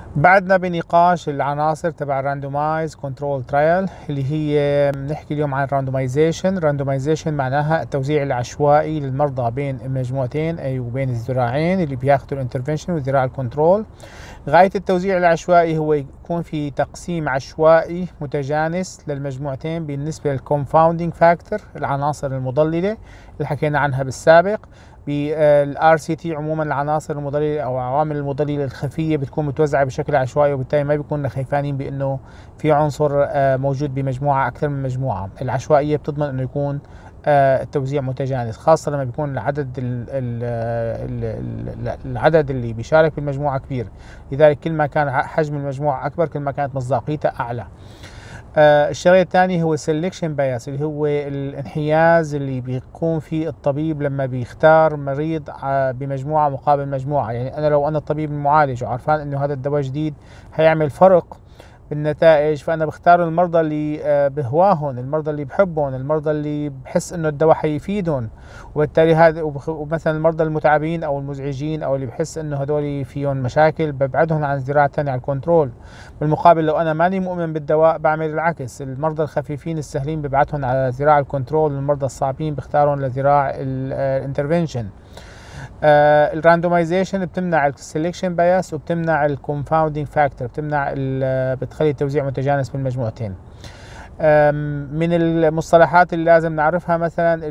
بعدنا بنقاش العناصر تبع الراندومايز كنترول ترايل اللي هي بنحكي اليوم عن الراندومايزيشن. الراندومايزيشن معناها التوزيع العشوائي للمرضى بين المجموعتين أي وبين الذراعين اللي بياخذوا الانترفنشن وذراع الكنترول. غاية التوزيع العشوائي هو يكون في تقسيم عشوائي متجانس للمجموعتين بالنسبة للكونفاوندينج فاكتور، العناصر المضللة اللي حكينا عنها بالسابق. بالار سي تي عموما العناصر المضلله او عوامل المضلله الخفيه بتكون متوزعه بشكل عشوائي، وبالتالي ما بيكوننا خايفانين بانه في عنصر موجود بمجموعه اكثر من مجموعه. العشوائيه بتضمن انه يكون التوزيع متجانس، خاصه لما بيكون العدد اللي بيشارك بالمجموعه كبير. لذلك كل ما كان حجم المجموعه اكبر كل ما كانت مصداقيتها اعلى. الشغله الثانيه هو سelection bias اللي هو الانحياز اللي بيقوم فيه الطبيب لما بيختار مريض بمجموعه مقابل مجموعه. يعني انا لو انا الطبيب المعالج وعارفان انه هذا الدواء جديد هيعمل فرق بالنتائج، فانا بختار المرضى اللي بهواهم، المرضى اللي بحبهم، المرضى اللي بحس انه الدواء حيفيدهم. وبالتالي هذا ومثلا المرضى المتعبين او المزعجين او اللي بحس انه هذول فيهم مشاكل ببعدهم عن الذراع الثانيه على الكنترول. بالمقابل لو انا ماني مؤمن بالدواء بعمل العكس، المرضى الخفيفين السهلين ببعتهم على ذراع الكنترول، والمرضى الصعبين بختارهم لذراع الانترفنشن. الراندومايزيشن بتمنع السلكشن بايس وبتمنع الكونفاوندينج فاكتور، بتخلي التوزيع متجانس بين المجموعتين. من المصطلحات اللي لازم نعرفها مثلا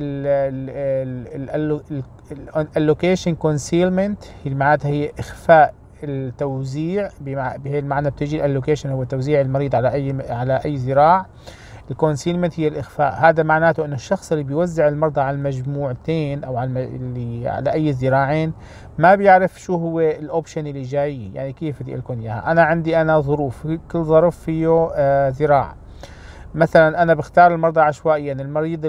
اللوكيشن كونسيلمنت، معناتها هي اخفاء التوزيع. بهي المعنى بتجي اللوكيشن هو توزيع المريض على اي ذراع. الكونسيلمنت هي الاخفاء، هذا معناته انه الشخص اللي بيوزع المرضى على المجموعتين او اللي على اي ذراعين ما بيعرف شو هو الاوبشن اللي جاي. يعني كيف بدي لكم اياها؟ انا عندي ظروف، كل ظرف فيه ذراع. مثلا انا بختار المرضى عشوائيا، المريض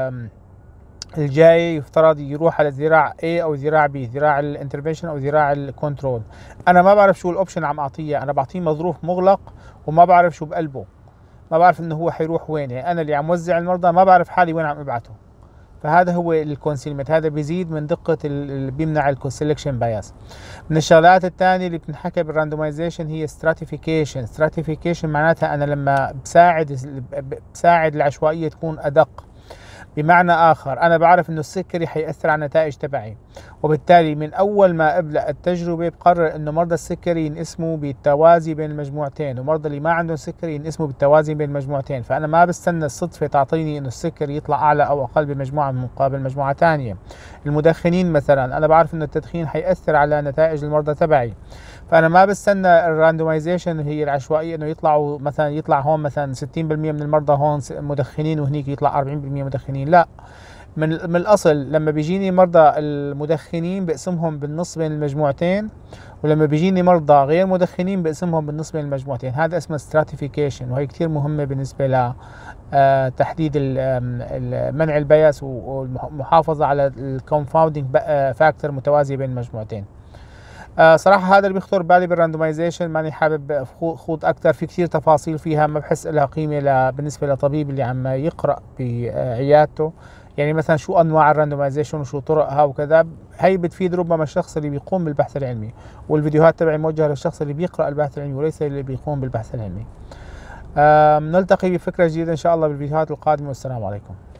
الجاي يفترض يروح على ذراع A او ذراع B، ذراع الانترفنشن او ذراع الكنترول. انا ما بعرف شو الاوبشن عم اعطيه، انا بعطيه مظروف مغلق وما بعرف شو بقلبه، ما بعرف انه هو حيروح وين. يعني انا اللي عم وزع المرضى ما بعرف حالي وين عم ابعته. فهذا هو الكونسيلمنت، هذا بيزيد من دقه بيمنع السلكشن بايس. من الشغلات الثانيه اللي بتنحكى بالراندومايزيشن هي ستراتيفيكيشن. ستراتيفيكيشن معناتها انا لما بساعد العشوائيه تكون ادق. بمعنى آخر أنا بعرف إنه السكري حيأثر على النتائج تبعي، وبالتالي من أول ما أبدأ التجربة بقرر إنه مرضى السكري ينقسموا بالتوازي بين المجموعتين، ومرضى اللي ما عندهم سكري ينقسموا بالتوازي بين المجموعتين. فأنا ما بستنى الصدفة تعطيني إنه السكري يطلع أعلى أو أقل بمجموعة مقابل مجموعة ثانية. المدخنين مثلا أنا بعرف إنه التدخين حيأثر على نتائج المرضى تبعي، فأنا ما بستنى الراندومايزيشن هي العشوائية إنه يطلع هون مثلا 60% من المرضى هون مدخنين وهنيك يطلع 40% مدخنين. لا، من الأصل لما بيجيني مرضى المدخنين بقسمهم بالنص بين المجموعتين، ولما بيجيني مرضى غير مدخنين بقسمهم بالنص بين المجموعتين. هذا اسمه stratification، وهي كثير مهمة بالنسبة ل تحديد منع البياس والمحافظة على الكونفاوندينج فاكتور متوازية بين المجموعتين. صراحة هذا اللي بيخطر بالي بالراندومايزيشن، ماني حابب خوض أكثر في كثير تفاصيل فيها، ما بحس لها قيمة بالنسبة لطبيب اللي عم يقرأ بعيادته. يعني مثلا شو أنواع الراندومايزيشن وشو طرقها وكذا، هي بتفيد ربما الشخص اللي بيقوم بالبحث العلمي، والفيديوهات تبعي موجهة للشخص اللي بيقرأ البحث العلمي وليس اللي بيقوم بالبحث العلمي. نلتقي بفكرة جديدة إن شاء الله بالفيديوهات القادمة، والسلام عليكم.